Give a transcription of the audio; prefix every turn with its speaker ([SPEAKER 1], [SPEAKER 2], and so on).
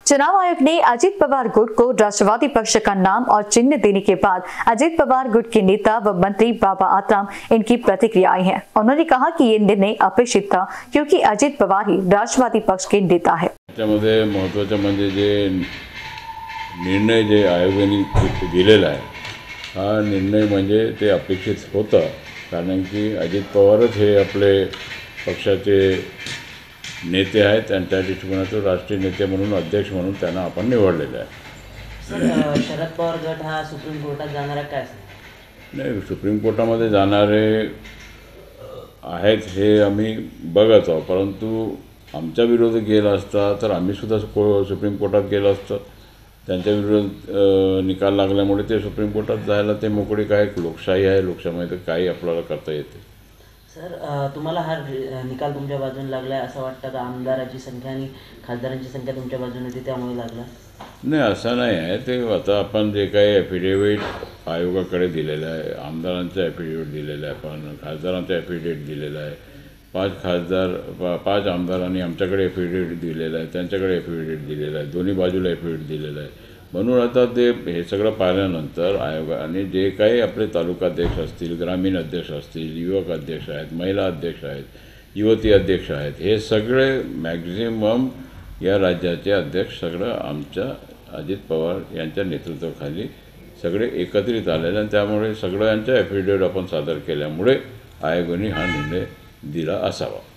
[SPEAKER 1] चुनाव आयोग ने अजीत पवार गुट को राष्ट्रवादी पक्ष का नाम और चिन्ह देने के बाद अजीत पवार गुट के नेता व मंत्री बाबा आत्राम इनकी प्रतिक्रिया आई है। उन्होंने कहा कि ये निर्णय अपेक्षित था क्योंकि अजीत पवार ही राष्ट्रवादी पक्ष के नेता है।
[SPEAKER 2] त्यामध्ये महत्त्वाचं म्हणजे जे निर्णय जे आयोगाने दिलेला आहे हा निर्णय म्हणजे ते अपेक्षित होतं, कारण की अजित पवारच हे आपले पक्षाचे नेते आहेत आणि त्या दृष्टिकोनातून राष्ट्रीय नेते म्हणून अध्यक्ष म्हणून त्यांना आपण निवडलेलं आहे।
[SPEAKER 3] सर, शरद पवार गट हा सुप्रीम कोर्टात जाणार आहे काय?
[SPEAKER 2] नाही, सुप्रीम कोर्टामध्ये जाणारे आहेत हे आम्ही बघत आहोत, परंतु आमच्या विरोध गेला असता तर आम्ही सुद्धा सुप्रीम कोर्टात गेलो असतो। त्यांच्या विरोध निकाल लागल्यामुळे ते सुप्रीम कोर्टात जायला ते मोकळी काय लोकशाही आहे, लोकशाहीमध्ये काही आपल्याला करता येते।
[SPEAKER 3] सर, तुम्हाला हा निकाल तुमच्या बाजूने लागला आहे असं वाटतं का? आमदारांची संख्या आणि खासदारांची संख्या तुमच्या बाजूने होती त्यामुळे लागला?
[SPEAKER 2] नाही, असं नाही आहे। ते आता आपण जे काही ॲफिडेविट आयोगाकडे दिलेलं आहे, आमदारांचं ॲफिडेविट दिलेलं आहे, पण खासदारांचं ॲफिडेविट दिलेलं आहे। 5 आमदारांनी आमच्याकडे ॲफिडेविट दिलेलं आहे, त्यांच्याकडे ॲफिडेविट दिलेलं आहे, दोन्ही बाजूला ॲफिडेविट दिलेलं आहे। म्हणून आता ते हे सगळं पाहिल्यानंतर आयोगाने जे काही आपले तालुका अध्यक्ष असतील, ग्रामीण अध्यक्ष असतील, युवक अध्यक्ष आहेत, महिला अध्यक्ष आहेत, युवती अध्यक्ष आहेत, हे सगळे मॅक्झिमम या राज्याचे अध्यक्ष सगळं आमच्या अजित पवार यांच्या नेतृत्वाखाली सगळे एकत्रित आलेले आणि त्यामुळे सगळ्यांच्या ॲफिडेविट आपण सादर केल्यामुळे आयोगाने हा निर्णय दिला असावा।